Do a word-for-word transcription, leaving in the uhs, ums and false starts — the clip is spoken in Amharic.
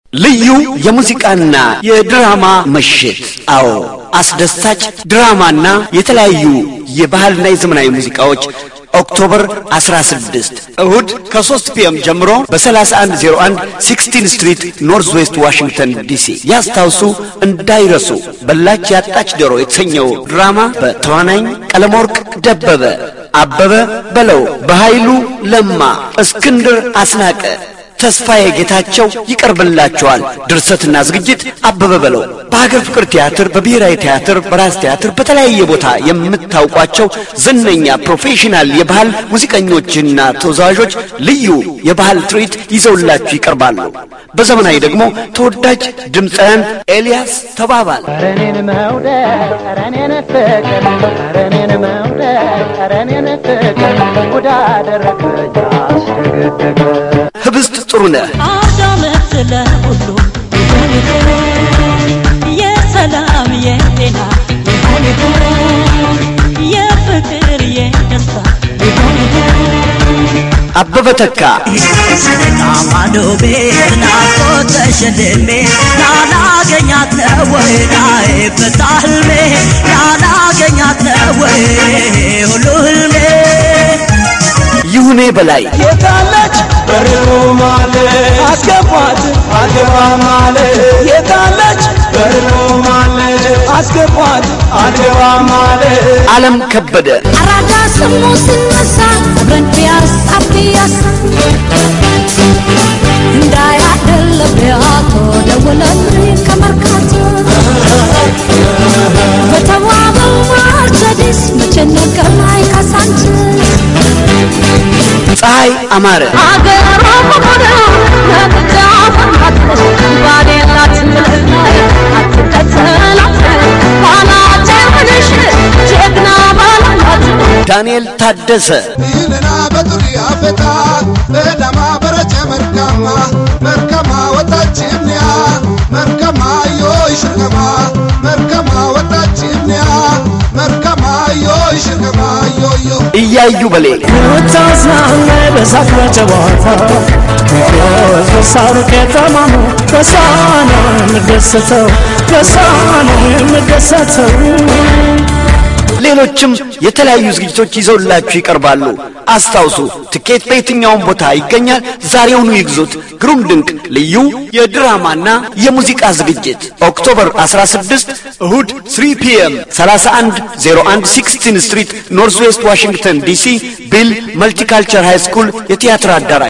ልዩ የሙዚቃና የድራማ ምሽት አዎ አስደሳች ድራማና የተለያዩ የባህልና የዘመናዊ ሙዚቃዎች ኦክቶበር አስራ ስድስት እሁድ ከ3 ፒኤም ጀምሮ በ3101 16 ስትሪት ኖርዝ ዌስት ዋሽንግተን ዲሲ ያስታውሱ እንዳይረሱ በላች ያጣች ዶሮ የተሰኘው ድራማ በተዋናኝ ቀለመወርቅ ደበበ አበበ በለው በኃይሉ ለማ እስክንድር አስናቀ ተስፋዬ ጌታቸው ይቀርብላችኋል ድርሰትና ዝግጅት አበበ በለው በሀገር ፍቅር ቲያትር በብሔራዊ ቲያትር በራስ ቲያትር በተለያየ ቦታ የምታውቋቸው ዝነኛ ፕሮፌሽናል የባህል ሙዚቀኞችና ተወዛዋዦች ልዩ የባህል ትርኢት ይዘውላችሁ ይቀርባሉ በዘመናዊ ደግሞ ተወዳጅ ድምፃውያን ኤልያስ ተባባል አረኔን መውደድ አረኔን ፍቅር አረኔን መውደድ አረኔን ፍቅር ወዳደረከኝ አስደገደገ ህብስት ጥሩነ አዳመት ለሁሉ የሰላም የጤና የፍቅር የደስታ አበበ ተካ አማዶ ቤና ተሸደሜ ናላገኛት ነው ወይ በታልሜ ናላገኛት ነው ወይ ሁሉ ህልሜ ይሁኔ በላይ የታለች በርሩ ማለት አስገባት አገባ ማለት የታለች በርሩ ማለት አስገባት አገባ ማለት ዓለም ከበደ አራዳ ስሙ ሲነሳ ብረን ፒያስ አፒያስ እንዳያደለ ቢያቶ ደወለልኝ ከመርካቶ በተዋበው ማርቸዲስ መቸነቀር ላይ ካሳንች ፀሐይ አማረ አገሯ ቆቆደ ለጥጃፍ አትሽ ባዴላት ምልህናይ አትከተላት ባላጀምንሽ ጀግና ባላላት ዳንኤል ታደሰ ይልና በዱሪያ ፈታ በዳማ በረጨ መርከማ መርከማ ወጣችንያ መርከማ ዮሽከማ መርከማ ወጣችንያ መርከማ ዮሽከማ ዮዮ እያዩ በሌ ታዛነ በሳክ በጨዋታ በሳሩ ከተማሙ በሳነ ምደሰተው በሳነ ምደሰተው ሌሎችም የተለያዩ ዝግጅቶች ይዘውላችሁ ይቀርባሉ አስታውሱ ትኬት በየትኛውም ቦታ ይገኛል ዛሬውኑ ይግዙት ግሩም ድንቅ ልዩ የድራማና የሙዚቃ ዝግጅት ኦክቶበር አስራ ስድስት እሁድ three p m thirty-one oh one sixteenth ስትሪት ኖርዝ ዌስት ዋሽንግተን ዲሲ ቢል መልቲካልቸር ሃይ ስኩል የቲያትር አዳራሽ